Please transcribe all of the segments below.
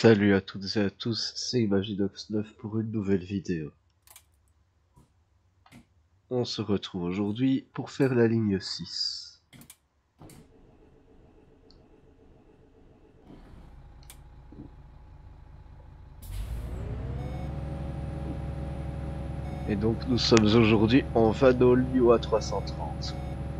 Salut à toutes et à tous, c'est Imaginox9 pour une nouvelle vidéo. On se retrouve aujourd'hui pour faire la ligne 6. Et donc nous sommes aujourd'hui en Vanol UA 330.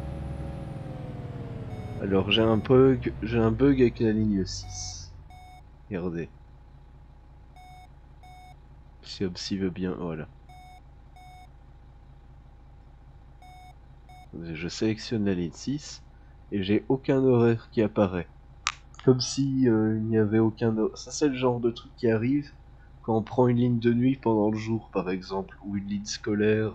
Alors j'ai un bug avec la ligne 6. Regardez. Si Obsi veut bien, voilà. Je sélectionne la ligne 6 et j'ai aucun horaire qui apparaît. Comme si il n'y avait aucun horaire. Ça c'est le genre de truc qui arrive quand on prend une ligne de nuit pendant le jour par exemple, ou une ligne scolaire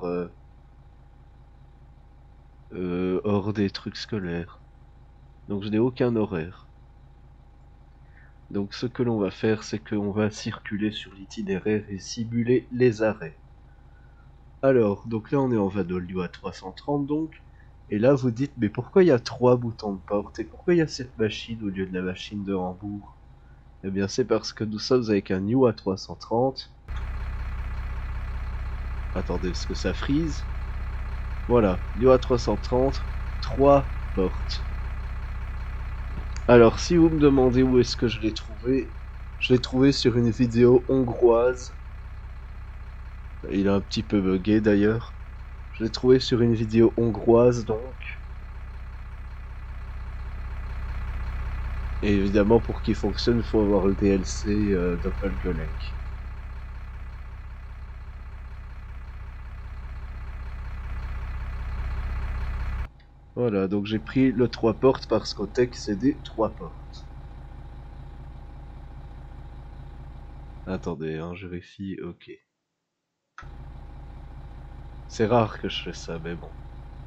hors des trucs scolaires. Donc je n'ai aucun horaire. Donc ce que l'on va faire, c'est qu'on va circuler sur l'itinéraire et simuler les arrêts. Alors, donc là on est en Vanolio à 330 donc, et là vous dites, mais pourquoi il y a 3 boutons de porte et pourquoi il y a cette machine au lieu de la machine de Hambourg? Eh bien c'est parce que nous sommes avec un New A330. Attendez, est-ce que ça freeze? Voilà, New A330, 3 portes. Alors, si vous me demandez où est-ce que je l'ai trouvé sur une vidéo hongroise. Il a un petit peu bugué d'ailleurs. Je l'ai trouvé sur une vidéo hongroise donc. Et évidemment, pour qu'il fonctionne, il faut avoir le DLC Doppelgolek. Voilà, donc j'ai pris le 3 portes parce qu'au tech c'est des 3 portes. Attendez, hein, je vérifie, ok. C'est rare que je fais ça, mais bon.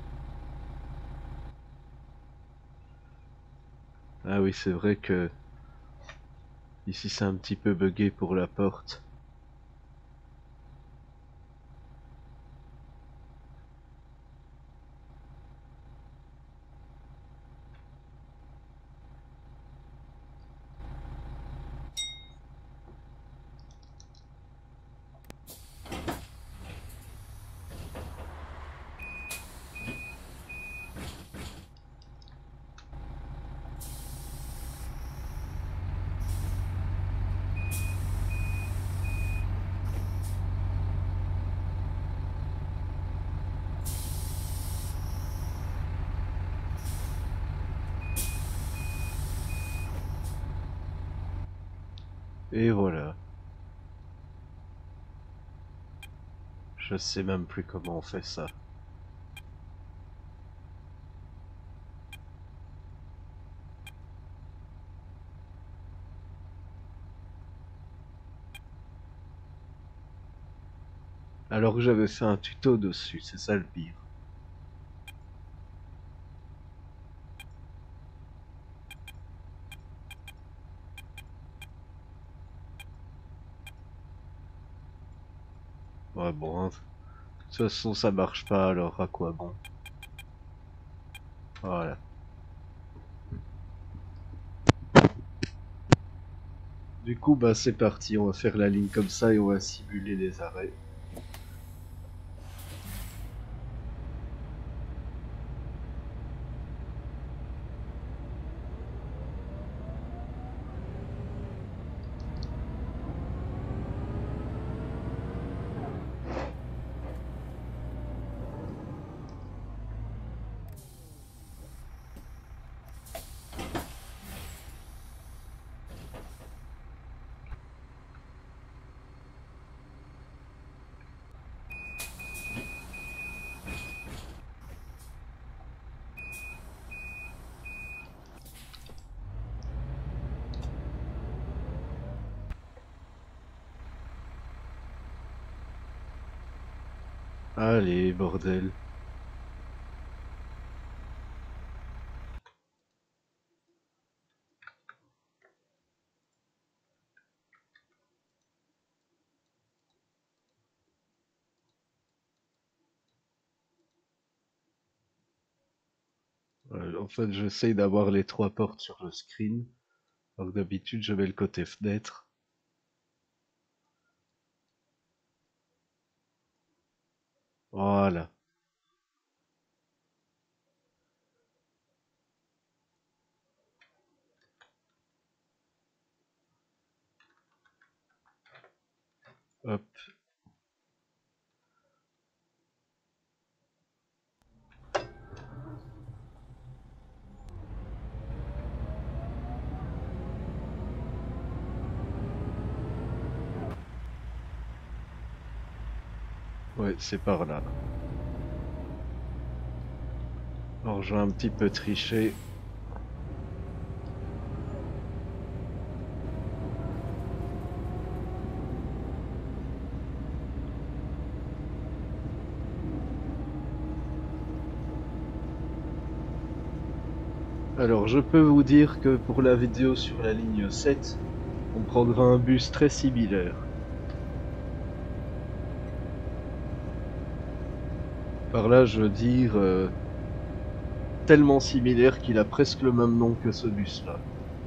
Ah oui, c'est vrai que ici c'est un petit peu bugué pour la porte. Et voilà. Je sais même plus comment on fait ça. Alors que j'avais fait un tuto dessus, c'est ça le pire. Ouais, bon, hein. De toute façon, ça marche pas, alors à quoi bon? Voilà. Du coup, bah c'est parti, on va faire la ligne comme ça et on va simuler les arrêts. Allez, bordel. En fait, j'essaye d'avoir les 3 portes sur le screen. Alors que d'habitude, je mets le côté fenêtre. Voilà. Hop. Ouais, c'est par là. Alors je vais un petit peu tricher. Alors je peux vous dire que pour la vidéo sur la ligne 7, on prendra un bus très similaire. Par là, je veux dire tellement similaire qu'il a presque le même nom que ce bus-là.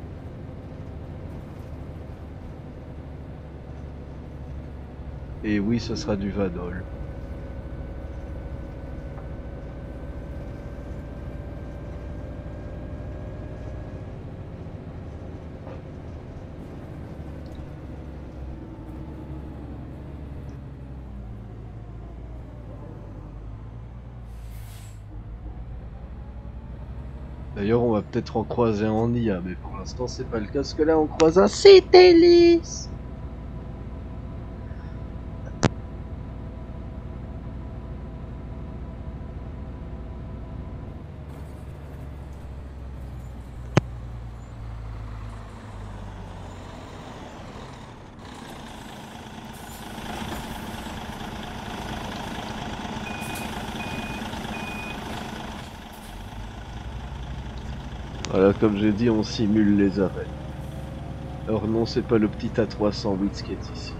Et oui, ce sera du Vadol. D'ailleurs, on va peut-être en croiser un en IA, mais pour l'instant, c'est pas le cas, parce que là, on croise un Citélis. Voilà, comme j'ai dit, on simule les arrêts. Alors non, c'est pas le petit A308 qui est ici.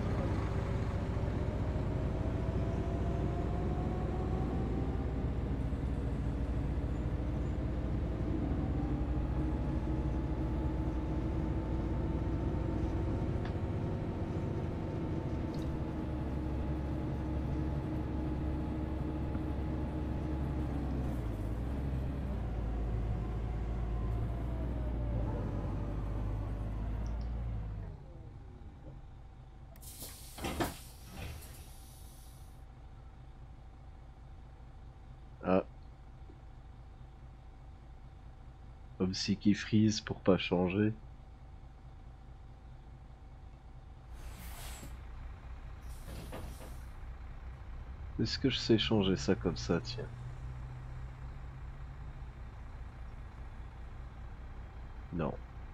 Ah, comme si qui freeze pour pas changer. Est-ce que je sais changer ça comme ça, tiens? Non.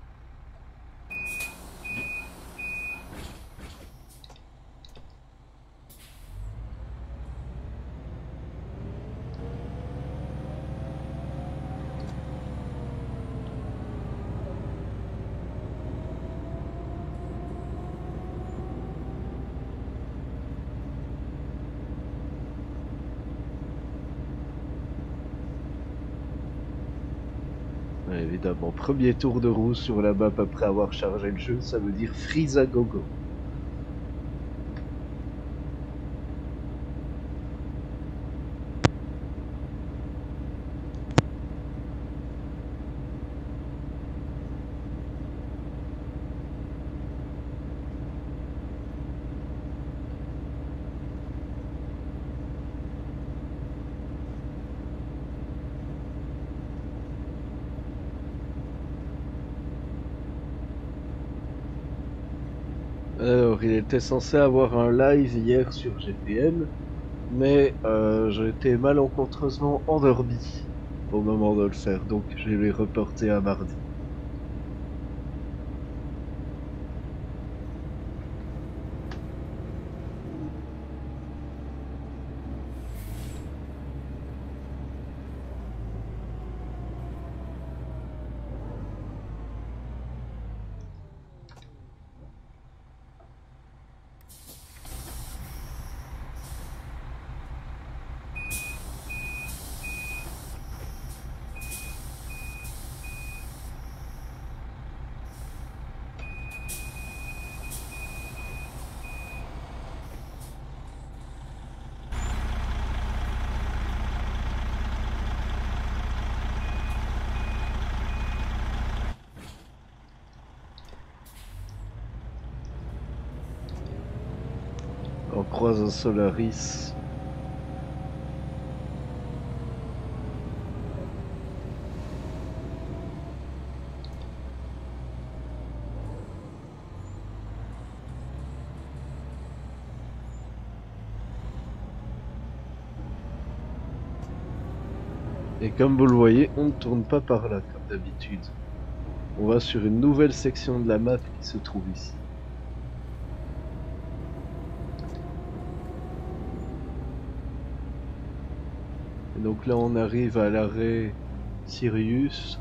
Ouais, évidemment, premier tour de roue sur la map après avoir chargé le jeu, ça veut dire freeze à gogo. Alors, il était censé avoir un live hier sur GPM, mais j'ai été malencontreusement endormi au moment de le faire, donc je l'ai reporté à mardi. croise un Solaris. Et comme vous le voyez, on ne tourne pas par là comme d'habitude. On va sur une nouvelle section de la map qui se trouve ici. Et donc là on arrive à l'arrêt Sirius.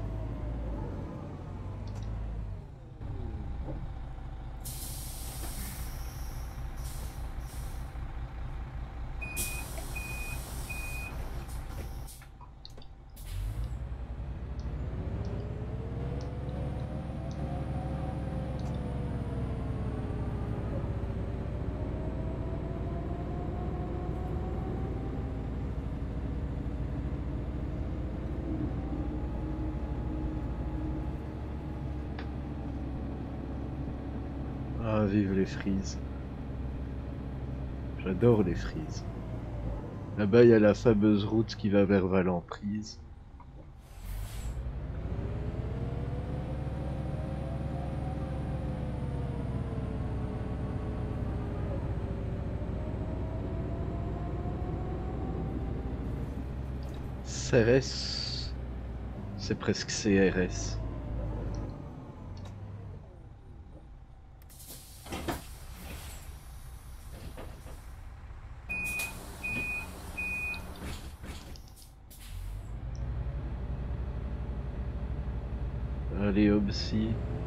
Ah, vive les frises. J'adore les frises. Là-bas, il y a la fameuse route qui va vers Valemprise. CRS, c'est presque CRS. Allez, Obsi.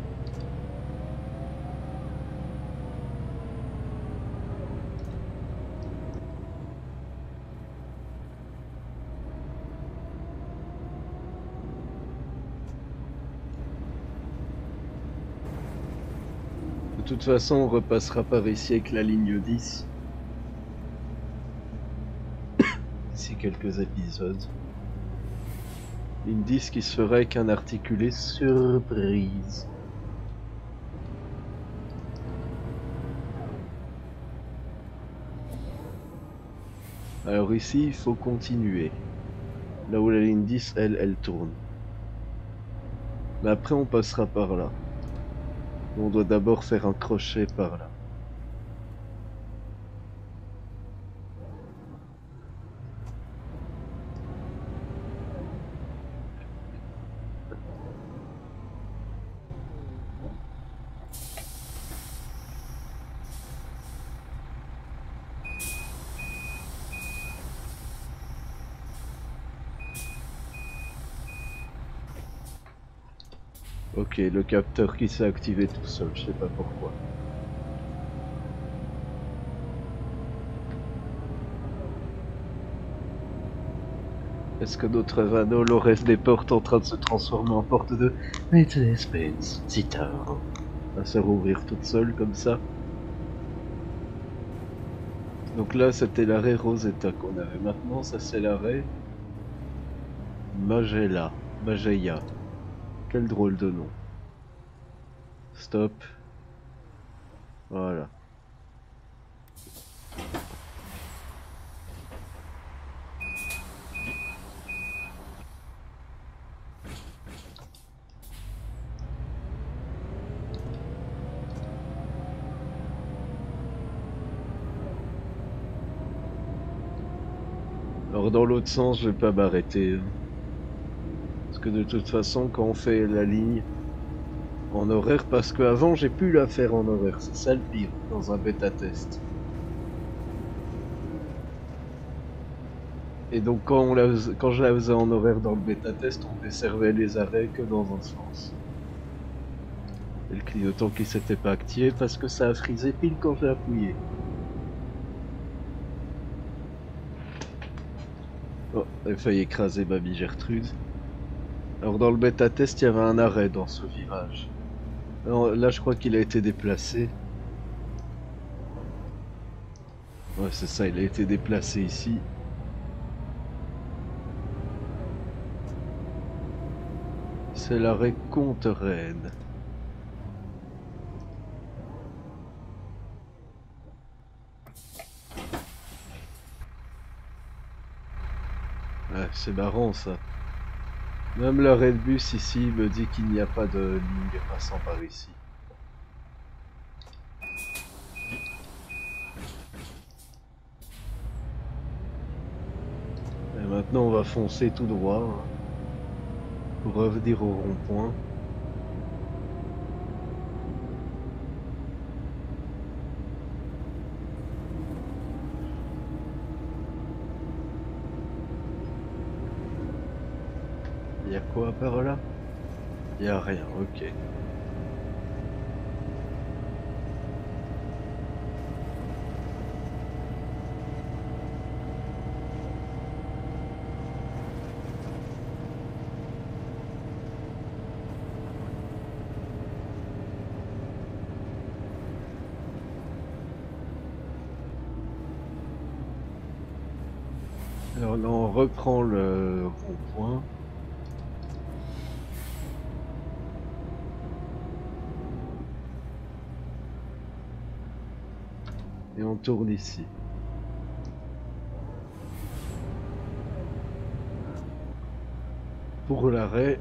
De toute façon, on repassera par ici avec la ligne 10. D'ici quelques épisodes. Ligne 10 qui se ferait avec un articulé surprise. Alors ici, il faut continuer. Là où la ligne 10, elle tourne. Mais après, on passera par là. On doit d'abord faire un crochet par là. Ok, le capteur qui s'est activé tout seul, je sais pas pourquoi. Est-ce que notre Vanol reste des portes en train de se transformer en porte de Mercedes-Benz Titan va se rouvrir toute seule comme ça? Donc là c'était l'arrêt Rosetta qu'on avait. Maintenant ça c'est l'arrêt Magella. Mageia. Quel drôle de nom. Stop. Voilà. Alors dans l'autre sens, je vais pas m'arrêter. Parce que de toute façon, quand on fait la ligne en horaire, parce qu'avant j'ai pu la faire en horaire, c'est ça le pire dans un bêta test. Et donc quand je la faisais en horaire dans le bêta test, on desservait les arrêts que dans un sens. Et le clignotant qui s'était pas activé parce que ça a frisé pile quand j'ai appuyé. Oh, j'ai failli écraser Baby Gertrude. Alors dans le bêta test, il y avait un arrêt dans ce virage. Alors, là, je crois qu'il a été déplacé. Ouais, c'est ça, il a été déplacé ici. C'est l'arrêt Comte-Rennes. Ouais, c'est marrant ça. Même l'arrêt de bus ici me dit qu'il n'y a pas de ligne passant par ici. Et maintenant on va foncer tout droit hein, pour revenir au rond-point. Il y a quoi par là? Il y a rien, ok. Alors là on reprend le rond-point. Et on tourne ici. Pour l'arrêt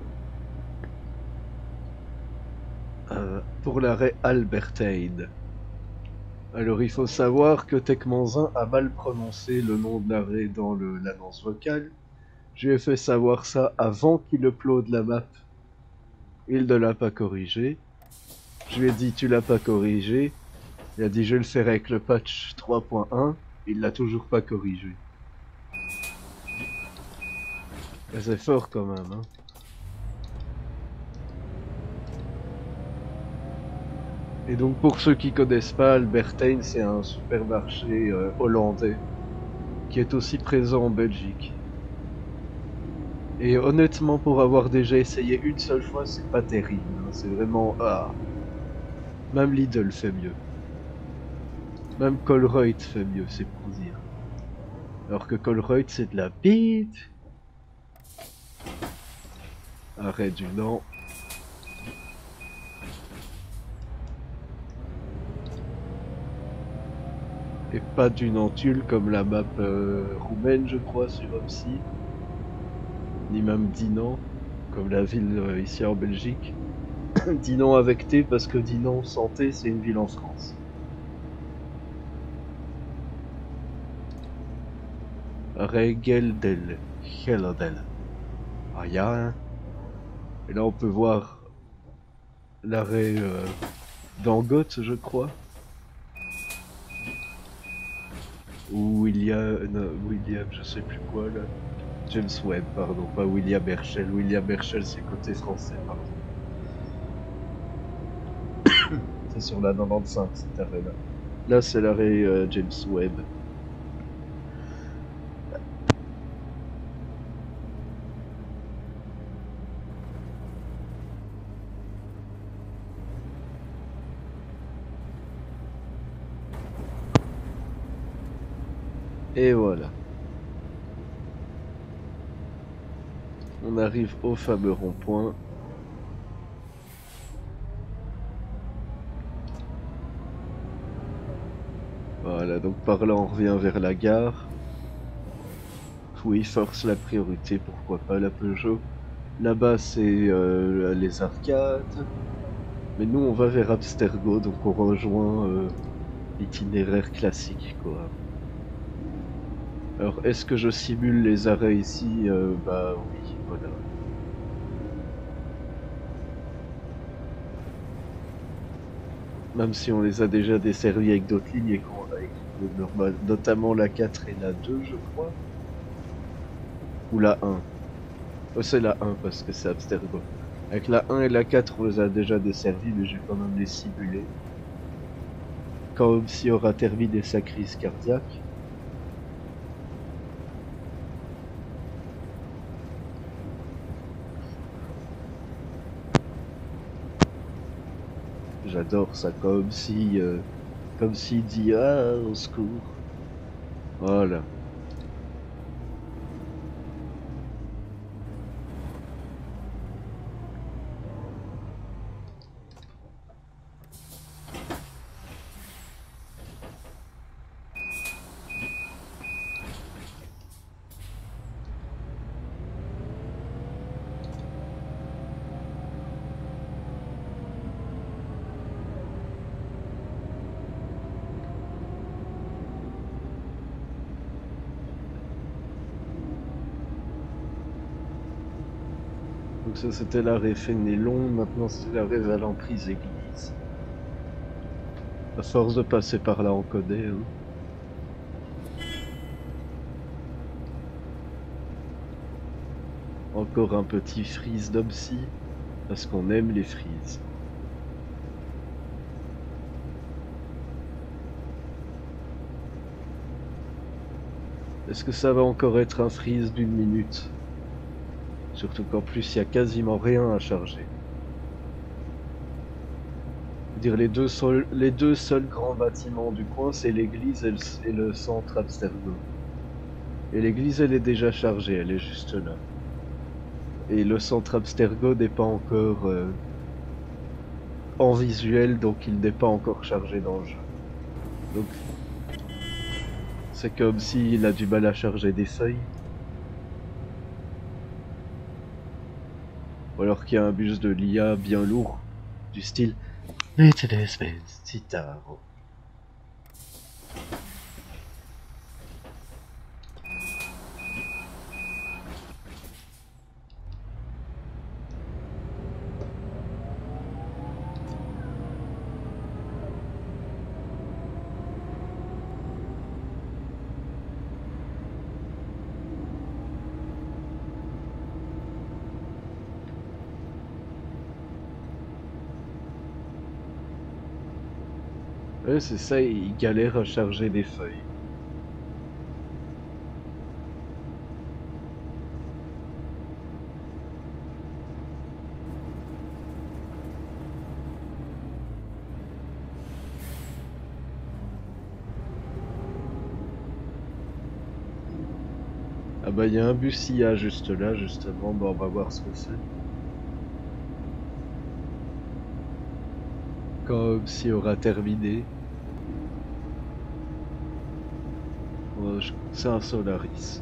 Albertine. Alors il faut savoir que Tecmanzin a mal prononcé le nom de l'arrêt dans l'annonce vocale. Je lui ai fait savoir ça avant qu'il upload la map. Il ne l'a pas corrigé. Je lui ai dit tu l'as pas corrigé. Il a dit je le ferai avec le patch 3.1. Il l'a toujours pas corrigé. Mais c'est fort quand même hein. Et donc pour ceux qui connaissent pas, Albertijn c'est un supermarché hollandais qui est aussi présent en Belgique. Et honnêtement, pour avoir déjà essayé une seule fois, c'est pas terrible. Hein. C'est vraiment même Lidl fait mieux. Même Colruyt fait mieux, c'est pour dire. Alors que Colruyt c'est de la bite. Arrêt du Nant. Et pas du Nantul comme la map roumaine, je crois, sur OMSI. Ni même Dinan, comme la ville ici en Belgique. Dinan avec T parce que Dinan sans T c'est une ville en France. Regeldel, Geldel. Ah y'a un. Et là on peut voir l'arrêt d'Angote je crois. Ou William je sais plus quoi là. James Webb pardon, pas William Herschel. William Herschel c'est côté français pardon. C'est sur la 95 cet arrêt là. Là c'est l'arrêt James Webb. Et voilà. On arrive au fameux rond-point. Voilà, donc par là on revient vers la gare. Oui, force la priorité, pourquoi pas la Peugeot. Là-bas c'est les arcades. Mais nous on va vers Abstergo, donc on rejoint l'itinéraire classique quoi. Alors est-ce que je simule les arrêts ici? Bah oui, voilà. Même si on les a déjà desservis avec d'autres lignes et notamment la 4 et la 2 je crois. Ou la 1. Oh, c'est la 1 parce que c'est Abstergo. Avec la 1 et la 4 on les a déjà desservis mais j'ai quand même les simulés. Comme si aura terminé sa crise cardiaque. J'adore ça, comme s'il dit ah au secours. Voilà. Donc ça c'était l'arrêt Fénélon, maintenant c'est l'arrêt Valemprise Église. À force de passer par là on connaît. Hein. Encore un petit freeze d'Obsy, parce qu'on aime les freezes. Est-ce que ça va encore être un freeze d'une minute? Surtout qu'en plus il y a quasiment rien à charger. Dire les deux seuls grands bâtiments du coin, c'est l'église et le centre Abstergo. Et l'église elle est déjà chargée, elle est juste là. Et le centre Abstergo n'est pas encore en visuel, donc il n'est pas encore chargé dans le jeu. Donc c'est comme s'il a du mal à charger des feuilles. Ou alors qu'il y a un bus de l'IA bien lourd, du style Mercedes-Benz Citaro. Ouais, c'est ça, il galère à charger des feuilles. Ah bah il y a un bus IA juste là, justement, bon on va voir ce que c'est. Comme si aura terminé. C'est un Solaris.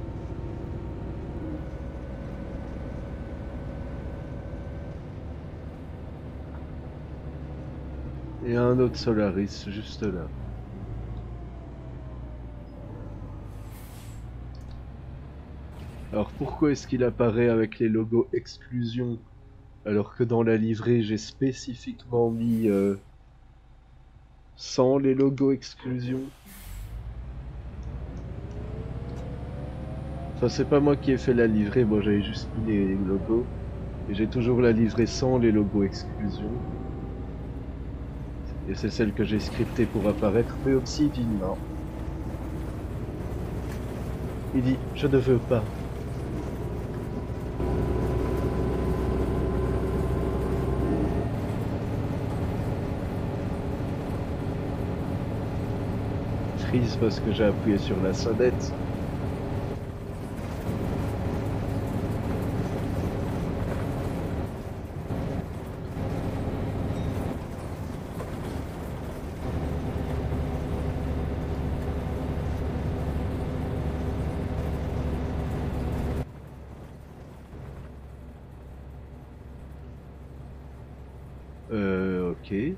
Et un autre Solaris juste là. Alors pourquoi est-ce qu'il apparaît avec les logos exclusion alors que dans la livrée j'ai spécifiquement mis sans les logos exclusion? Enfin c'est pas moi qui ai fait la livrée, moi j'avais juste mis les logos. Et j'ai toujours la livrée sans les logos exclusion. Et c'est celle que j'ai scriptée pour apparaître, mais aussi dit non. Il dit je ne veux pas. Freeze parce que j'ai appuyé sur la sonnette. Ok.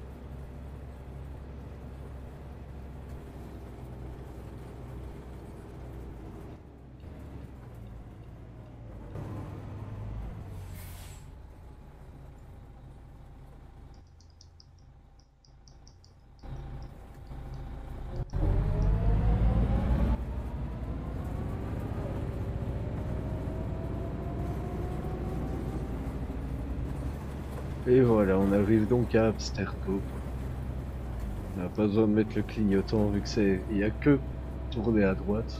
Et voilà, on arrive donc à Abstergo. On n'a pas besoin de mettre le clignotant vu que c'est. Il n'y a que tourner à droite.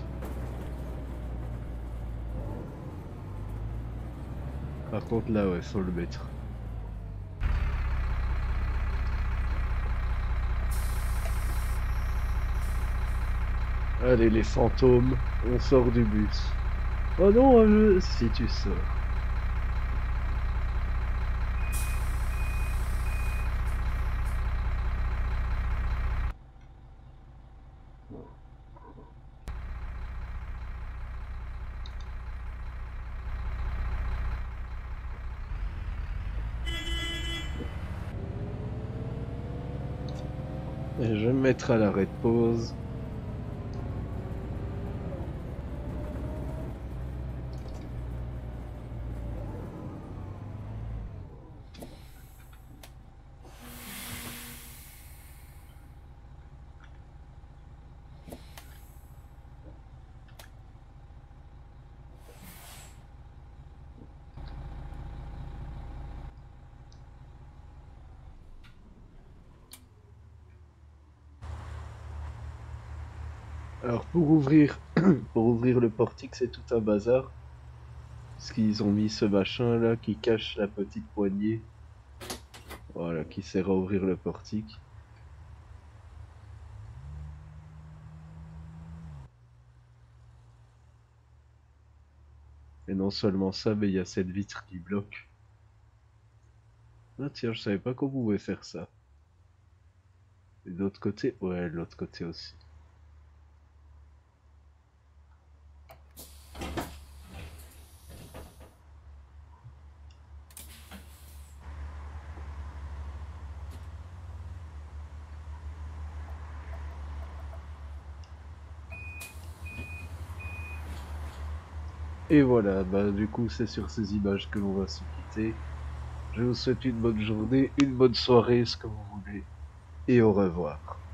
Par contre là ouais, faut le mettre. Allez les fantômes, on sort du bus. Oh non, si tu sors. Et je vais me mettre à l'arrêt de pause. Alors pour ouvrir, pour ouvrir le portique, c'est tout un bazar. Parce qu'ils ont mis ce machin là qui cache la petite poignée. Voilà, qui sert à ouvrir le portique. Et non seulement ça, mais il y a cette vitre qui bloque. Ah tiens, je savais pas qu'on pouvait faire ça. Et de l'autre côté, ouais, de l'autre côté aussi. Et voilà, bah du coup c'est sur ces images que l'on va se quitter. Je vous souhaite une bonne journée, une bonne soirée, ce que vous voulez, et au revoir.